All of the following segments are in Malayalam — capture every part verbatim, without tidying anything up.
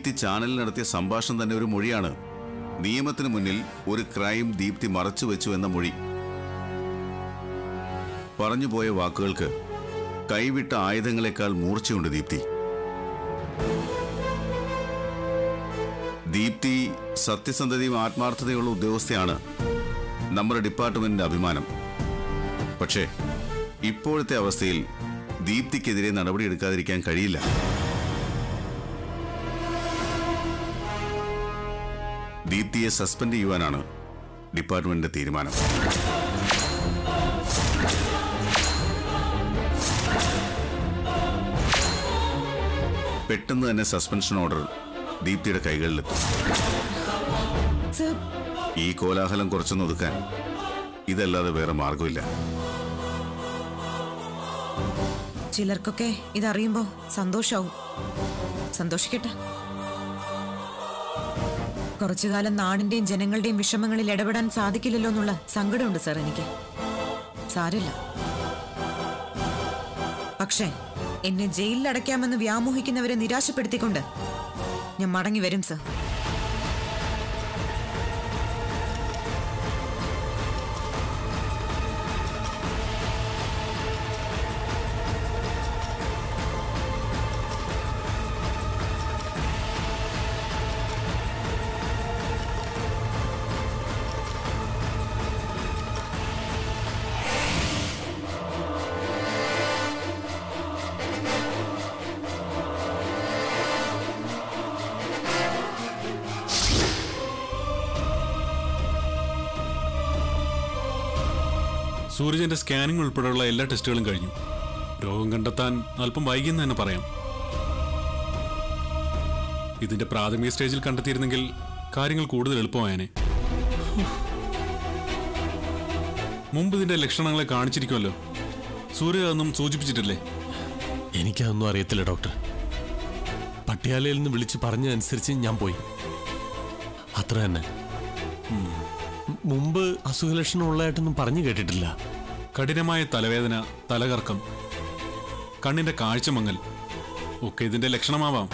ദീപ്തി ചാനലിൽ നടത്തിയ സംഭാഷണം തന്നെ ഒരു മൊഴിയാണ്. നിയമത്തിന് മുന്നിൽ ഒരു ക്രൈം ദീപ്തി മറച്ചു വെച്ചു എന്ന മൊഴി. പറഞ്ഞുപോയ വാക്കുകൾക്ക് കൈവിട്ട ആയുധങ്ങളെക്കാൾ മൂർച്ചയുണ്ട് ദീപ്തി. ദീപ്തി സത്യസന്ധതയും ആത്മാർത്ഥതയുള്ള ഉദ്യോഗസ്ഥയാണ് നമ്മുടെ ഡിപ്പാർട്ട്മെന്റിന്റെ അഭിമാനം. പക്ഷേ ഇപ്പോഴത്തെ അവസ്ഥയിൽ ദീപ്തിക്കെതിരെ നടപടിയെടുക്കാതിരിക്കാൻ കഴിയില്ല. ദീപ്തിയെ സസ്പെൻഡ് ചെയ്യുവാനാണ് ഡിപ്പാർട്ട്മെന്റിന്റെ തീരുമാനം. പെട്ടെന്ന് തന്നെ സസ്പെൻഷൻ ഓർഡർ ദീപ്തിയുടെ കൈകളിലെത്തും. ഈ കോലാഹലം കുറച്ചൊന്നൊതുക്കാൻ ഇതല്ലാതെ വേറെ മാർഗമില്ല. ചിലർക്കൊക്കെ ഇതറിയുമ്പോ സന്തോഷാവും. സന്തോഷിക്കട്ടെ. കുറച്ചുകാലം നാടിന്റെയും ജനങ്ങളുടെയും വിഷമങ്ങളിൽ ഇടപെടാൻ സാധിക്കില്ലല്ലോ എന്നുള്ള സങ്കടമുണ്ട് സാർ എനിക്ക്. സാരില്ല. പക്ഷേ എന്നെ ജയിലിലടയ്ക്കാമെന്ന് വ്യാമോഹിക്കുന്നവരെ നിരാശപ്പെടുത്തിക്കൊണ്ട് ഞാൻ മടങ്ങി വരും സാർ. സൂരജിന്റെ സ്കാനിംഗ് ഉൾപ്പെടെയുള്ള എല്ലാ ടെസ്റ്റുകളും കഴിഞ്ഞു. രോഗം കണ്ടെത്താൻ അല്പം വൈകിയെന്ന് തന്നെ പറയാം. ഇതിന്റെ പ്രാഥമിക സ്റ്റേജിൽ കണ്ടെത്തിയിരുന്നെങ്കിൽ കാര്യങ്ങൾ കൂടുതൽ എളുപ്പമായേനെ. മുമ്പ് ഇതിന്റെ ലക്ഷണങ്ങളെ കാണിച്ചിരിക്കുമല്ലോ. സൂര്യ അതൊന്നും സൂചിപ്പിച്ചിട്ടില്ലേ? എനിക്കതൊന്നും അറിയത്തില്ല ഡോക്ടർ. പട്യാലയിൽ നിന്ന് വിളിച്ച് പറഞ്ഞതനുസരിച്ച് ഞാൻ പോയി, അത്ര തന്നെ. മുമ്പ് അസുഖലക്ഷണം ഉള്ളതായിട്ടൊന്നും പറഞ്ഞു കേട്ടിട്ടില്ല. കഠിനമായ തലവേദന, തലകറക്കം, കണ്ണിന്റെ കാഴ്ചമങ്ങൽ ഒക്കെ ഇതിന്റെ ലക്ഷണമാവാം.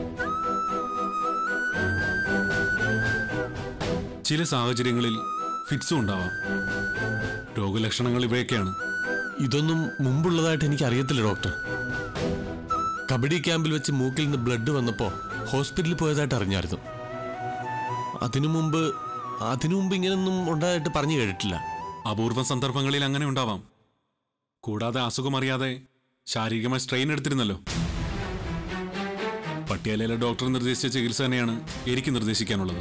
ചില സാഹചര്യങ്ങളിൽ ഫിറ്റ്സും ഉണ്ടാവാം. രോഗലക്ഷണങ്ങൾ ഇവയൊക്കെയാണ്. ഇതൊന്നും മുമ്പുള്ളതായിട്ട് എനിക്ക് അറിയത്തില്ല ഡോക്ടർ. കബഡി ക്യാമ്പിൽ വെച്ച് മൂക്കിൽ നിന്ന് ബ്ലഡ് വന്നപ്പോൾ ഹോസ്പിറ്റലിൽ പോയതായിട്ട് അറിഞ്ഞായിരുന്നു. അതിനു മുമ്പ് അതിനു മുമ്പ് ഇങ്ങനൊന്നും ഉണ്ടായിട്ട് പറഞ്ഞു കേട്ടിട്ടില്ല. അപൂർവ സന്ദർഭങ്ങളിൽ അങ്ങനെ ഉണ്ടാവാം. കൂടാതെ അസുഖം അറിയാതെ ശാരീരികമായി സ്ട്രെയിൻ എടുത്തിരുന്നല്ലോ. പട്യാലയിലെ ഡോക്ടർ നിർദ്ദേശിച്ച ചികിത്സ തന്നെയാണ് എനിക്ക് നിർദ്ദേശിക്കാനുള്ളത്.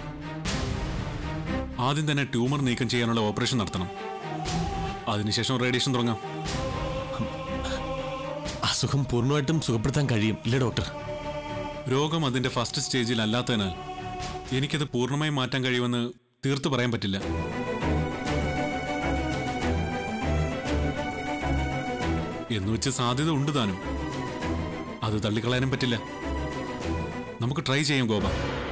ആദ്യം തന്നെ ട്യൂമർ നീക്കം ചെയ്യാനുള്ള ഓപ്പറേഷൻ നടത്തണം. അതിനുശേഷം റേഡിയേഷൻ തുടങ്ങാം. അസുഖം പൂർണ്ണമായിട്ടും സുഖപ്പെടുത്താൻ കഴിയും ഇല്ലേ ഡോക്ടർ? രോഗം അതിന്റെ ഫസ്റ്റ് സ്റ്റേജിൽ അല്ലാത്തതിനാൽ എനിക്കത് പൂർണ്ണമായും മാറ്റാൻ കഴിയുമെന്ന് തീർത്തു പറയാൻ പറ്റില്ല. എന്നുവെച്ച് സാധ്യത ഉണ്ട് താനും. അത് തള്ളിക്കളയാനും പറ്റില്ല. നമുക്ക് ട്രൈ ചെയ്യാം ഗോപ.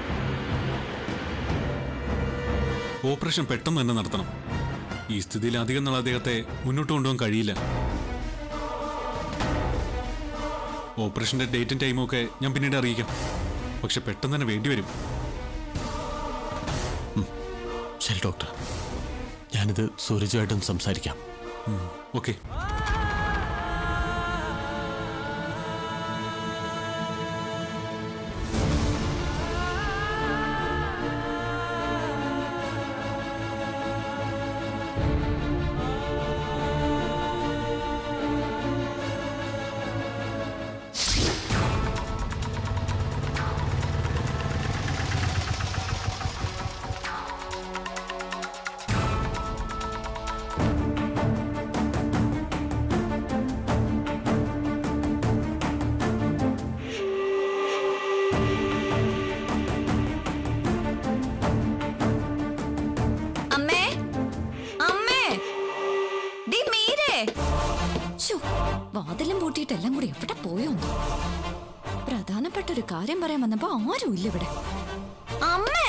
ഓപ്പറേഷൻ പെട്ടെന്ന് തന്നെ നടത്തണം. ഈ സ്ഥിതിയിൽ അധികം നാൾ അദ്ദേഹത്തെ മുന്നോട്ട് കൊണ്ടുപോകാൻ കഴിയില്ല. ഓപ്പറേഷന്റെ ഡേറ്റും ടൈമും ഒക്കെ ഞാൻ പിന്നീട് അറിയിക്കാം. പക്ഷെ പെട്ടെന്ന് തന്നെ വേണ്ടിവരും. ശരി ഡോക്ടർ, ഞാനിത് സൂരജുമായിട്ടും സംസാരിക്കാം. ഓക്കെ. വാതിലും പൂട്ടിയിട്ടെല്ലാം കൂടി എവിടെ പോയോന്നു. പ്രധാനപ്പെട്ട ഒരു കാര്യം പറയാൻ വന്നപ്പോ ആരും ഇല്ല ഇവിടെ. അമ്മേ,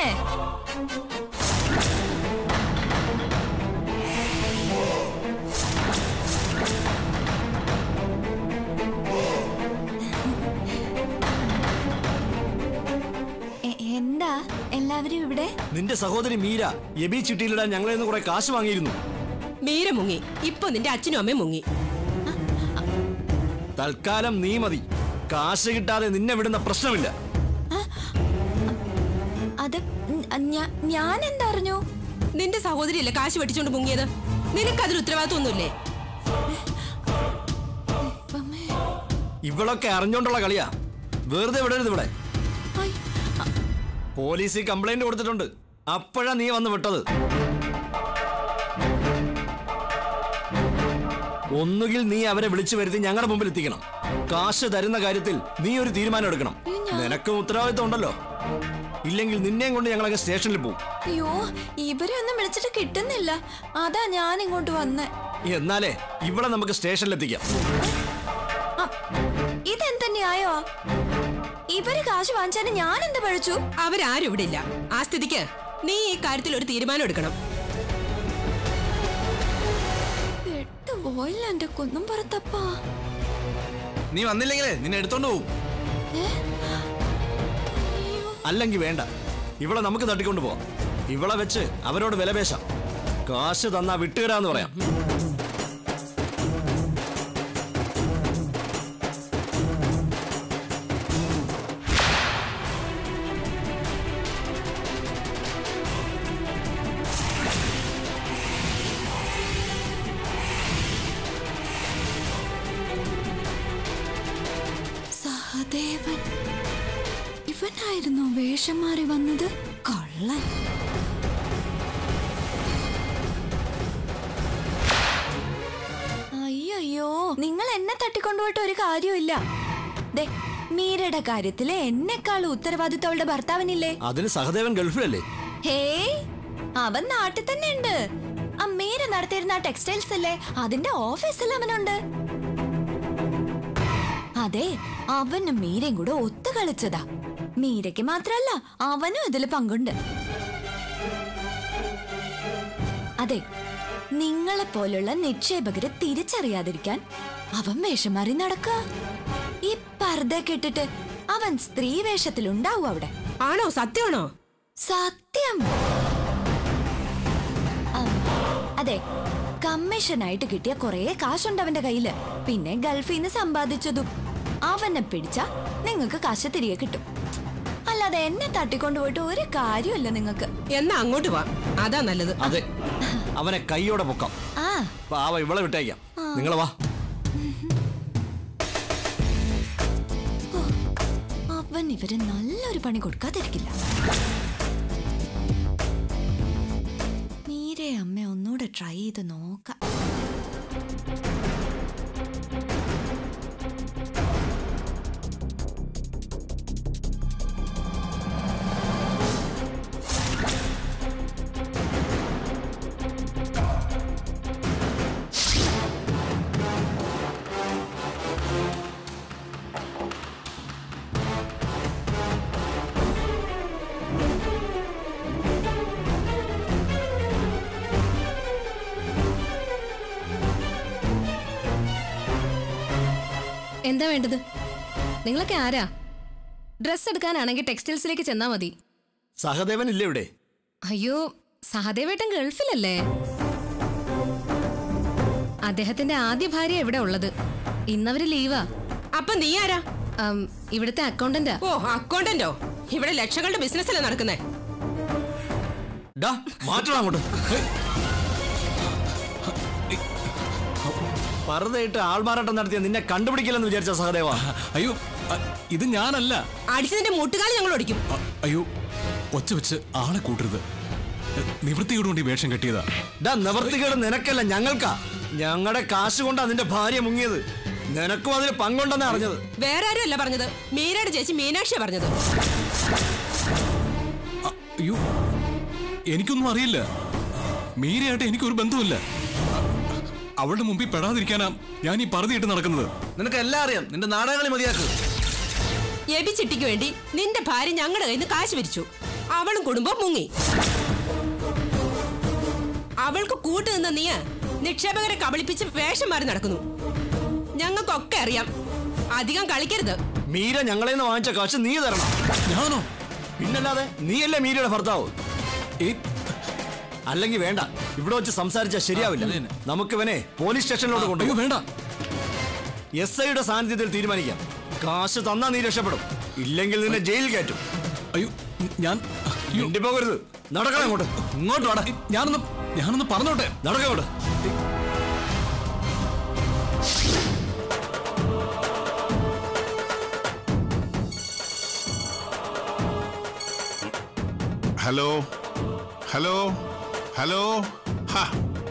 കാര്യം ഇവിടെ? നിന്റെ സഹോദരി മീര എബി ചിട്ടിയിലിടാൻ ഞങ്ങളിൽ നിന്ന് കുറെ കാശ് വാങ്ങിയിരുന്നു. മീര മുങ്ങി, ഇപ്പൊ നിന്റെ അച്ഛനും അമ്മയും മുങ്ങി. തൽക്കാലം നീ മതി. കാശ് കിട്ടാതെ നിന്നെ വിടുന്ന പ്രശ്നമില്ല. അത് ഞാൻ എന്തറിഞ്ഞു? നിന്റെ സഹോദരിയല്ലേ കാശ് വെട്ടിച്ചോണ്ട് മുങ്ങിയത്? നിനക്കതിൽ ഉത്തരവാദിത്വമൊന്നുമില്ലേ? ഇവളൊക്കെ അറിഞ്ഞോണ്ടുള്ള കളിയാ. വെറുതെ വിടരുത്. ഇവിടെ പോലീസിൽ കംപ്ലൈന്റ് കൊടുത്തിട്ടുണ്ട്. അപ്പോഴാ നീ വന്ന് വിട്ടത്. ഒന്നുകിൽ നീ അവരെ വിളിച്ചു വരുത്തി ഞങ്ങളുടെ മുമ്പിൽ എത്തിക്കണം. കാശ് തരുന്ന കാര്യത്തിൽ നീ ഒരു തീരുമാനം എടുക്കണം. നിനക്കും ഉത്തരവാദിത്വം ഉണ്ടല്ലോ. ഇല്ലെങ്കിൽ നിന്നെയും കൊണ്ട് ഞങ്ങളൊക്കെ സ്റ്റേഷനിൽ പോകും. അയ്യോ, ഇവരെ ഒന്നും വിളിച്ചിട്ട് കിട്ടുന്നില്ല. അതാ ഞാൻ ഇങ്ങോട്ട് വന്നേ. എന്നാലേ ഇവിടെ നമുക്ക് സ്റ്റേഷനിൽ എത്തിക്കാം. ഇതെന്താ ന്യായോ? ഇവര് കാശ് വാങ്ങിച്ചാൽ ഞാൻ എന്ത് പഴിച്ചു? അവരാരും ഇവിടെ ഇല്ല. ആ സ്ഥിതിക്ക് നീ ഈ കാര്യത്തിൽ ഒരു തീരുമാനം എടുക്കണം. പെട്ടുപോയില്ല എന്റെ കുന്നും പുറത്തപ്പാ. നീ വന്നില്ലെങ്കിലേ നിന്നെ എടുത്തോണ്ട് പോവും. അല്ലെങ്കിൽ വേണ്ട, ഇവളെ നമുക്ക് തട്ടിക്കൊണ്ടു പോവാം. ഇവളെ വെച്ച് അവരോട് വിലപേശാം. കാശ് തന്നാ വിട്ടുതരാന്ന് പറയാം. സഹദേവൻ ഇവനായിരുന്നു വേഷം മാറി വന്നത്. കള്ളൻ. അയ്യോ, നിങ്ങൾ എന്നെ തട്ടിക്കൊണ്ടുപോയിട്ട് ഒരു കാര്യമില്ല. ദേ, മീരയുടെ കാര്യത്തില് എന്നെക്കാൾ ഉത്തരവാദിത്വം അവളുടെ ഭർത്താവിനില്ലേ? അതിന് സഹദേവൻ ഗൾഫിലല്ലേ? ഹേയ്, അവൻ നാട്ടിൽ തന്നെ ഉണ്ട്. ആ മീര നടത്തിയിരുന്ന ടെക്സ്റ്റൈൽസ് അല്ലേ, അതിന്റെ ഓഫീസിൽ അവനുണ്ട്. അതെ, അവനും മീരയും കൂടെ ഒത്തു കളിച്ചതാ. മീരയ്ക്ക് മാത്രല്ല, അവനും ഇതിൽ പങ്കുണ്ട്. അതെ, നിങ്ങളെ പോലുള്ള നിക്ഷേപകരെ തിരിച്ചറിയാതിരിക്കാൻ അവൻ വേഷം മാറി നടക്കുക. ഈ പർദ്ദ കെട്ടിട്ട് അവൻ സ്ത്രീ വേഷത്തിലുണ്ടാവും അവിടെ. ആണോ? സത്യമാണോ? സത്യം. അതെ, കമ്മീഷനായിട്ട് കിട്ടിയ കുറെ കാശുണ്ട് അവന്റെ കയ്യില്. പിന്നെ ഗൾഫിൽ നിന്ന് സമ്പാദിച്ചതും. അവനെ പിടിച്ച നിങ്ങൾക്ക് കാശ് തിരികെ കിട്ടും. അല്ലാതെ എന്നെ തട്ടിക്കൊണ്ടുപോയിട്ട് ഒരു കാര്യമില്ല നിങ്ങൾക്ക്. എന്നാ അങ്ങോട്ട് വാ, അതാ നല്ലത്. അതെ, അവനെ കൈയോടെ പൊക്കാം. ആ, പാവ ഇവളെ വിട്ടേക്കാം. നിങ്ങൾ വാ. അവൻ ഇവര് നല്ലൊരു പണി കൊടുക്കാതിരിക്കില്ല. മീരെ അമ്മ ഒന്നുകൂടെ ട്രൈ ചെയ്ത് നോക്കാം. എന്താ വേണ്ടത്? നിങ്ങളൊക്കെ ആരാ? ഡ്രസ് എടുക്കാനാണെങ്കിൽ ടെക്സ്റ്റൈൽസിലേക്ക് ചെന്നാ മതി. സഹദേവൻ ഇല്ലേ ഇവിടെ? അയ്യോ, സഹദേവേട്ടൻ ഗൾഫിലല്ലേ. അദ്ദേഹത്തിന്റെ ആദ്യ ഭാര്യ ഇവിടെ ഉള്ളത്. ഇന്നവര് ലീവാ. അപ്പൊ നീ ആരാ? ഇവിടുത്തെ അക്കൗണ്ടന്റാ. ഓ, അക്കൗണ്ടന്റോ? ഇവിടെ ലക്ഷങ്ങളുടെ ബിസിനസ് അല്ലേ നടക്കുന്നേ? പറുതയിട്ട് ആൾമാറാട്ടം നടത്തിയ നിന്നെ കണ്ടുപിടിക്കില്ലെന്ന് വിചാരിച്ച സഹദേവ? അയ്യോ, ഇത് ഞാനല്ല. അടിച്ചതിന്റെ മുട്ടുകാലി ഞങ്ങൾ ഒടിക്കും. അയ്യോ, ഒച്ച വെച്ച് ആളെ കൂട്ടരുത്. നിവൃത്തിയോടുകൊണ്ട് ഈ വേഷം കെട്ടിയതാ. നിവൃത്തികേട് നിനക്കല്ല, ഞങ്ങൾക്കാ. ഞങ്ങളുടെ കാശ് കൊണ്ടാ നിന്റെ ഭാര്യ മുങ്ങിയത്. നിനക്കും അതിന് പങ്കുണ്ടെന്ന് അറിഞ്ഞത്. വേറെ ആരും അല്ല പറഞ്ഞത്, മീരയുടെ ചേച്ചി മീനാക്ഷിയാ പറഞ്ഞത്. അയ്യോ, എനിക്കൊന്നും അറിയില്ല. മീരയായിട്ട് എനിക്കൊരു ബന്ധവുമില്ല. അവളുടെ മുമ്പിൽ പെടാതിരിക്കാനാ ഞാൻ ഈ പറുതിയിട്ട് നടക്കുന്നത്. നിനക്ക് എല്ലാം അറിയാം. നിന്റെ നാടകങ്ങളി മതിയാക്ക്. എബി ചിട്ടിക്ക് വേണ്ടി നിന്റെ ഭാര്യ ഞങ്ങളുടെ കയ്യിൽ നിന്ന് കാശ് പിരിച്ചു. അവളും കുടുംബം മുങ്ങി. അവൾക്ക് കൂട്ടു നിന്ന നീ നിക്ഷേപകരെ കബളിപ്പിച്ച് വേഷം മാറി നടക്കുന്നു. ഞങ്ങൾക്കൊക്കെ അറിയാം. അധികം കളിക്കരുത്. മീര ഞങ്ങളെ വാങ്ങിച്ച കാശ് നീ തരണം. ഞാനോ? പിന്നല്ലാതെ നീയല്ലേ മീരയുടെ ഭർത്താവ്. അല്ലെങ്കിൽ വേണ്ട, ഇവിടെ വെച്ച് സംസാരിച്ചാൽ ശരിയാവില്ല. നമുക്ക് ഇവനെ പോലീസ് സ്റ്റേഷനിലോട്ട് കൊണ്ടുപോകും. വേണ്ട, എസ് ഐയുടെ സാന്നിധ്യത്തിൽ തീരുമാനിക്കാം. കാശ് തന്നാ നീ രക്ഷപ്പെടും, ഇല്ലെങ്കിൽ നിന്നെ ജയിലിൽ കയറ്റും. അയ്യോ, ഞാൻ മിണ്ടി പോകരുത്. നടക്കണം അങ്ങോട്ട്. ഇങ്ങോട്ട് വാടാ. ഞാനൊന്ന് ഞാനൊന്ന് പറഞ്ഞോട്ടെ. നടക്കോട്ട്. Hello hello hello. ഹാ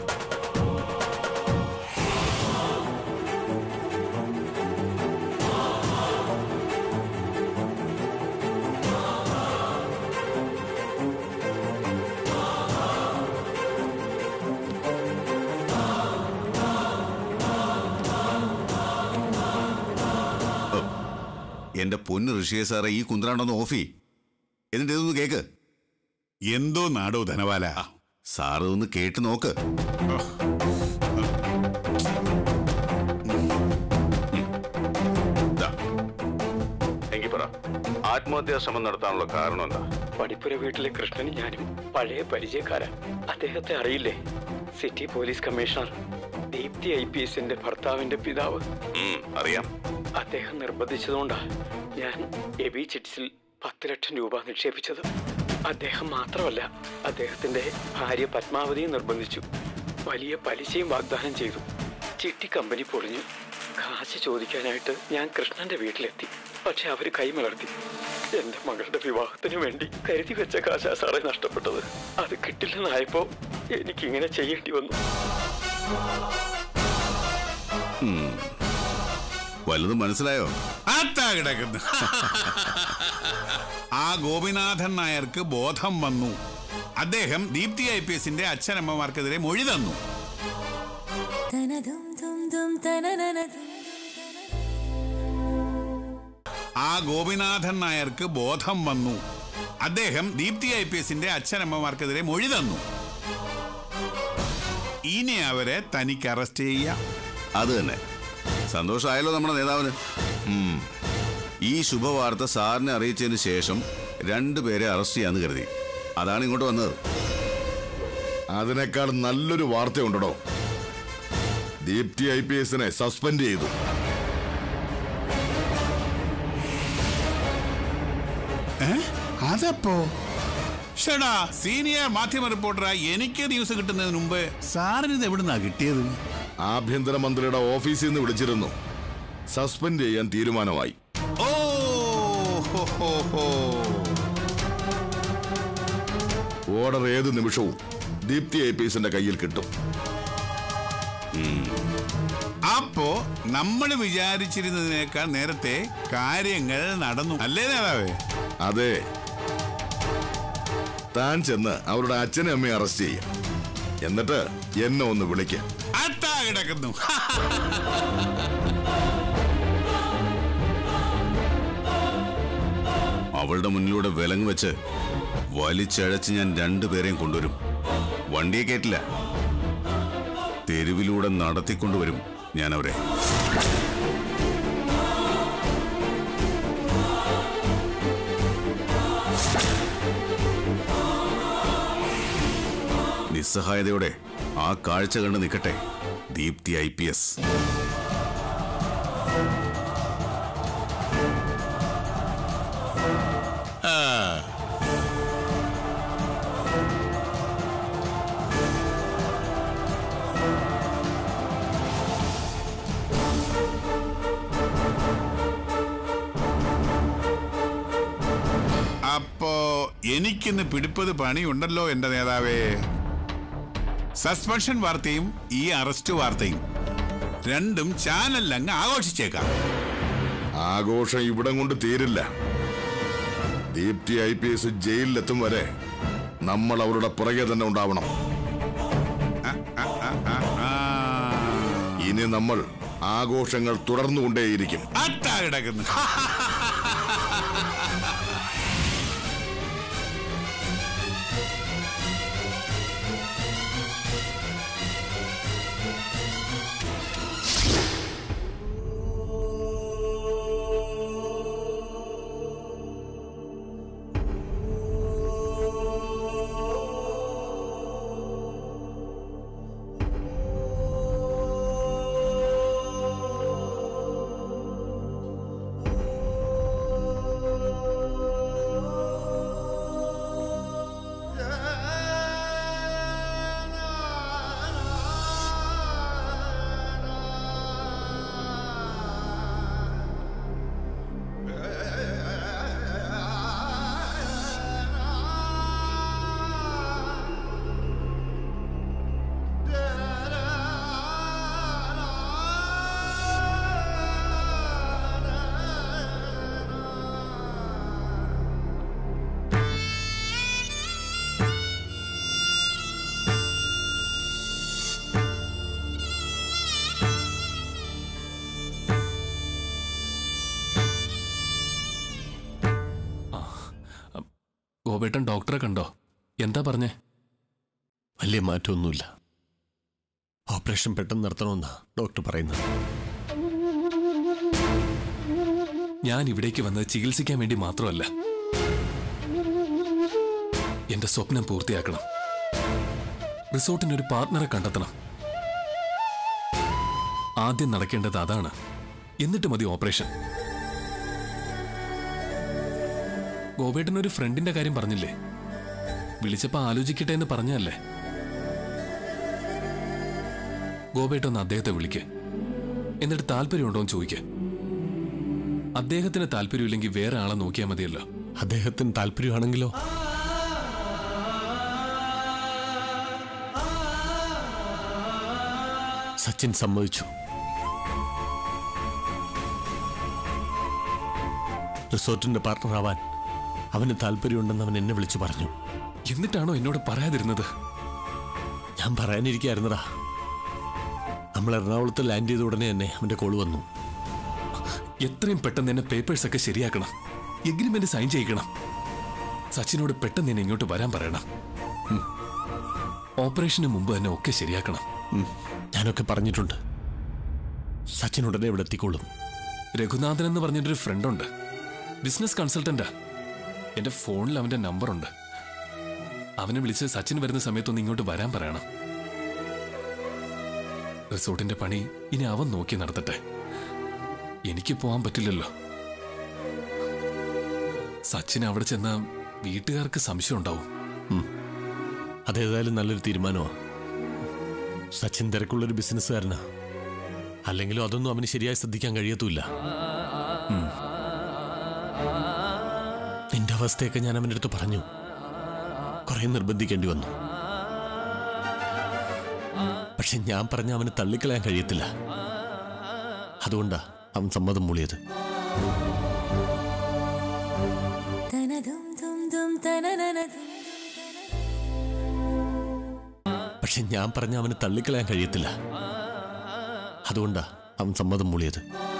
എന്റെ പൊന്ന് ഋഷിയെ സാറേ, ഈ കുന്ത്രാണ്ടൊന്ന് ഓഫി. എന്നിട്ട് ഇതൊന്ന് കേക്ക്. എന്തോ നാടോ ധനവാല, സാറ് ഒന്ന് കേട്ട് നോക്ക്. എങ്കിൽ പറ, ആത്മഹത്യാ ശ്രമം നടത്താനുള്ള കാരണം എന്താ? പടിപ്പുര വീട്ടിലെ കൃഷ്ണനും ഞാനും പഴയ പരിചയക്കാരാ. അദ്ദേഹത്തെ അറിയില്ലേ? City police commissioner Deepthi I P എസിന്റെ ഭർത്താവിന്റെ പിതാവ്. അറിയാം. അദ്ദേഹം നിർബന്ധിച്ചതുകൊണ്ടാ ഞാൻ എബി ചിറ്റ്സിൽ പത്ത് ലക്ഷം രൂപ നിക്ഷേപിച്ചത്. അദ്ദേഹം മാത്രമല്ല, അദ്ദേഹത്തിന്റെ ഭാര്യ പത്മാവതിയും നിർബന്ധിച്ചു. വലിയ പലിശയും വാഗ്ദാനം ചെയ്തു. ചിട്ടി കമ്പനി പൊളിഞ്ഞു. കാശ് ചോദിക്കാനായിട്ട് ഞാൻ കൃഷ്ണന്റെ വീട്ടിലെത്തി. പക്ഷെ അവര് കൈമലർത്തി. എന്റെ മകളുടെ വിവാഹത്തിന് വേണ്ടി കരുതി വെച്ച കാശാ സാറേ നഷ്ടപ്പെട്ടത്. അത് കിട്ടില്ലെന്നായപ്പോ എനിക്കിങ്ങനെ ചെയ്യേണ്ടി വന്നു. വലുതും മനസ്സിലായോ? ആത്താ കിടക്കുന്നു. ആ ഗോപിനാഥൻ നായർക്ക് ബോധം വന്നു. അദ്ദേഹം ദീപ്തി ഐ പി എസിന്റെ അച്ഛനമ്മമാർക്കെതിരെ മൊഴി തന്നു. ആ ഗോപിനാഥൻ നായർക്ക് ബോധം വന്നു. അദ്ദേഹം ദീപ്തി ഐ പി എസിന്റെ അച്ഛനമ്മമാർക്കെതിരെ മൊഴി തന്നു. ഇനി അവരെ തനിക്ക് അറസ്റ്റ് ചെയ്യാം. അത് തന്നെ. സന്തോഷമായല്ലോ നമ്മുടെ നേതാവിന്. ഈ ശുഭവാർത്ത സാറിനെ അറിയിച്ചതിന് ശേഷം രണ്ടുപേരെ അറസ്റ്റ് ചെയ്യാന്ന് കരുതി. അതാണ് ഇങ്ങോട്ട് വന്നത്. അതിനേക്കാൾ നല്ലൊരു വാർത്തയുണ്ടോ? ദീപ്തി ഐ പി എസിനെ സസ്പെൻഡ് ചെയ്തു. അതപ്പോ ഷടാ, സീനിയർ മാധ്യമ റിപ്പോർട്ടറായി എനിക്ക് ന്യൂസ് കിട്ടുന്നതിന് മുമ്പ് സാറിന് ഇത് എവിടുന്നാ കിട്ടിയത്? ആഭ്യന്തരമന്ത്രിയുടെ ഓഫീസിൽ നിന്ന് വിളിച്ചിരുന്നു. സസ്പെൻഡ് ചെയ്യാൻ തീരുമാനമായി. ഓ ഹോ ഹോ ഹോ. ഓർഡർ ഏത് നിമിഷവും ദീപ്തി ഐ പി എസിന്റെ കയ്യിൽ കിട്ടും. അപ്പോ നമ്മൾ വിചാരിച്ചിരുന്നതിനേക്കാൾ നേരത്തെ കാര്യങ്ങൾ നടന്നു അല്ലേ നേതാവേ? അതെ. താൻ ചെന്ന് അവരുടെ അച്ഛനും അമ്മയെ അറസ്റ്റ് ചെയ്യും. എന്നിട്ട് എന്നെ ഒന്ന് വിളിക്കാം. അത്താ കിടക്കുന്നു. അവളുടെ മുന്നിലൂടെ വിലങ്ങ് വെച്ച് വലിച്ചഴച്ച് ഞാൻ രണ്ടുപേരെയും കൊണ്ടുവരും. വണ്ടിയെ കയറ്റില്ല, തെരുവിലൂടെ നടത്തിക്കൊണ്ടുവരും ഞാൻ അവരെ. നിസ്സഹായതയോടെ ആ കാഴ്ച കണ്ട് നിൽക്കട്ടെ ദീപ്തി ഐ പി എസ്. അപ്പോ എനിക്കിന്ന് പിടിപ്പത് പണിയുണ്ടല്ലോ എന്റെ നേതാവേ. സസ്പെൻഷൻ വാർത്തയും ഈ അറസ്റ്റ് വാർത്തയും രണ്ടും ചാനലിലങ്ങ് ആഘോഷിച്ചേക്കാം. ആഘോഷം ഇവിടം കൊണ്ട് തീരില്ല. ദീപ്തി ഐ പി എസ് ജയിലിലെത്തും വരെ നമ്മൾ അവരുടെ പുറകെ തന്നെ ഉണ്ടാവണം. ഇനി നമ്മൾ ആഘോഷങ്ങൾ തുടർന്നുകൊണ്ടേയിരിക്കും. അത്താ കിടക്കുന്നു. ഗോപേട്ടൻ ഡോക്ടറെ കണ്ടോ? എന്താ പറഞ്ഞേ? വലിയ മാറ്റമൊന്നുമില്ല. ഓപ്പറേഷൻ പെട്ടെന്ന് നടത്തണമെന്നാ ഡോക്ടർ പറയുന്നത്. ഞാൻ ഇവിടേക്ക് വന്നത് ചികിത്സിക്കാൻ വേണ്ടി മാത്രമല്ല, എന്റെ സ്വപ്നം പൂർത്തിയാക്കണം. റിസോർട്ടിന് ഒരു പാർട്ട്ണറെ കണ്ടെത്തണം. ആദ്യം നടക്കേണ്ടത് അതാണ്. എന്നിട്ട് മതി ഓപ്പറേഷൻ. ഗോപേട്ടൻ ഒരു ഫ്രണ്ടിന്റെ കാര്യം പറഞ്ഞില്ലേ? വിളിച്ചപ്പോ ആലോചിക്കട്ടെ എന്ന് പറഞ്ഞല്ലേ? ഗോപേട്ടൻ ഒന്ന് അദ്ദേഹത്തെ വിളിക്ക്. എന്നിട്ട് താല്പര്യമുണ്ടോ എന്ന് ചോദിക്ക്. അദ്ദേഹത്തിന് താല്പര്യമില്ലെങ്കിൽ വേറെ ആളെ നോക്കിയാൽ മതിയല്ലോ. അദ്ദേഹത്തിന് താല്പര്യമാണെങ്കിലോ? സച്ചിൻ സമ്മതിച്ചു. റിസോർട്ടിന്റെ പാർട്ട്ണർ ആവാൻ അവന് താല്പര്യമുണ്ടെന്ന് അവൻ എന്നെ വിളിച്ചു പറഞ്ഞു. എന്നിട്ടാണോ എന്നോട് പറയാതിരുന്നത്? ഞാൻ പറയാനിരിക്കായിരുന്നടാ. നമ്മൾ എറണാകുളത്ത് ലാൻഡ് ചെയ്ത ഉടനെ തന്നെ അവന്റെ കോള് വന്നു. എത്രയും പെട്ടെന്ന് തന്നെ പേപ്പേഴ്സ് ഒക്കെ ശരിയാക്കണം, എഗ്രിമെന്റ് സൈൻ ചെയ്യിക്കണം. സച്ചിനോട് പെട്ടെന്ന് തന്നെ ഇങ്ങോട്ട് വരാൻ പറയണം. ഓപ്പറേഷന് മുമ്പ് തന്നെ ഒക്കെ ശരിയാക്കണം. ഞാനൊക്കെ പറഞ്ഞിട്ടുണ്ട്. സച്ചിൻ ഉടനെ ഇവിടെ എത്തിക്കോളും. രഘുനാഥൻ എന്ന് പറഞ്ഞിട്ടൊരു ഫ്രണ്ടുണ്ട്, ബിസിനസ് കൺസൾട്ടന്റാ. എന്റെ ഫോണിൽ അവന്റെ നമ്പറുണ്ട്. അവനെ വിളിച്ച് സച്ചിൻ വരുന്ന സമയത്തൊന്ന് ഇങ്ങോട്ട് വരാൻ പറയണം. റിസോർട്ടിന്റെ പണി ഇനി അവൻ നോക്കി നടത്തട്ടെ. എനിക്ക് പോവാൻ പറ്റില്ലല്ലോ. സച്ചിൻ അവിടെ ചെന്ന വീട്ടുകാർക്ക് സംശയം ഉണ്ടാവും. അതേതായാലും നല്ലൊരു തീരുമാനമാണ്. സച്ചിൻ തിരക്കുള്ളൊരു ബിസിനസ്സുകാരനാ. അല്ലെങ്കിലും അതൊന്നും അവന് ശരിയായി ശ്രദ്ധിക്കാൻ കഴിയത്തുമില്ല. നിന്റെ അവസ്ഥയൊക്കെ ഞാൻ അവൻ്റെ അടുത്ത് പറഞ്ഞു. കുറെ നിർബന്ധിക്കേണ്ടി വന്നു. പക്ഷെ ഞാൻ പറഞ്ഞ അവന് തള്ളിക്കളയാൻ കഴിയത്തില്ല. അതുകൊണ്ടാ അവൻ സമ്മതം മൂളിയത്. പക്ഷെ ഞാൻ പറഞ്ഞ അവന് തള്ളിക്കളയാൻ കഴിയത്തില്ല. അതുകൊണ്ടാ അവൻ സമ്മതം മൂളിയത്.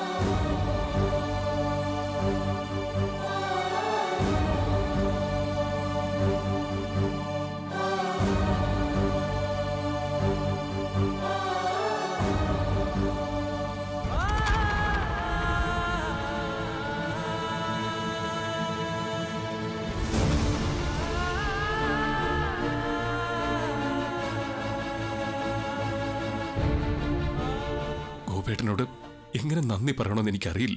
ഗോപേട്ടനോട് എങ്ങനെ നന്ദി പറയണമെന്ന് എനിക്കറിയില്ല.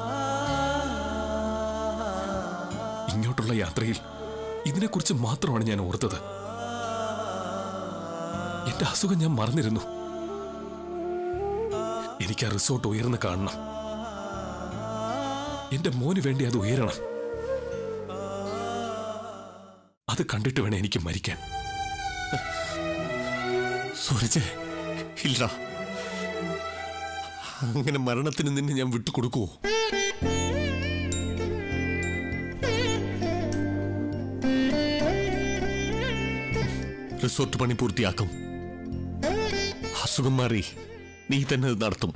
ഇങ്ങോട്ടുള്ള യാത്രയിൽ ഇതിനെക്കുറിച്ച് മാത്രമാണ് ഞാൻ ഓർത്തത്. എന്റെ അസുഖം ഞാൻ മറന്നിരുന്നു. എനിക്ക് ആ റിസോർട്ട് ഉയർന്ന് കാണണം. എന്റെ മോന് വേണ്ടി അത് ഉയരണം. അത് കണ്ടിട്ട് വേണം എനിക്ക് മരിക്കാൻ. സൂരജ്, ഇല്ല, അങ്ങനെ മരണത്തിന് നിന്നെ ഞാൻ വിട്ടുകൊടുക്കുവോ? റിസോർട്ട് പണി പൂർത്തിയാക്കും. അസുഖം മാറി നീ തന്നെ അത് നടത്തും.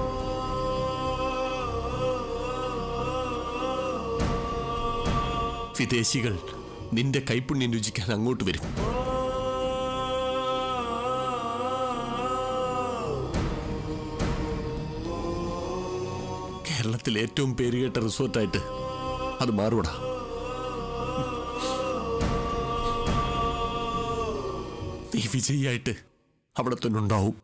വിദേശികൾ നിന്റെ കൈപ്പുണ്യം രുചിക്കാൻ അങ്ങോട്ട് വരും. കേരളത്തിലെ ഏറ്റവും പേരുകേട്ട റിസോർട്ടായിട്ട് അത് മാറൂടാ. നീ വിജയിയായിട്ട് അവിടെ തന്നെ ഉണ്ടാവും.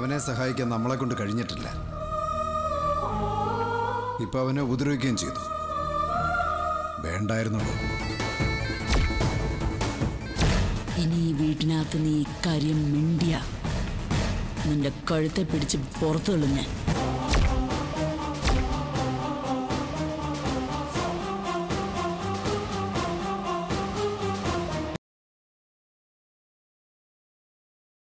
അവനെ സഹായിക്കാൻ നമ്മളെ കൊണ്ട് കഴിഞ്ഞിട്ടില്ല. ഇപ്പൊ അവനെ ഉപദ്രവിക്കുകയും ചെയ്തു. വേണ്ടായിരുന്നുള്ളൂ. ഇനി ഈ വീട്ടിനകത്ത് നീ കാര്യം മിണ്ടിയ നിന്റെ കഴുത്തെ പിടിച്ച് പുറത്തു കളഞ്ഞ്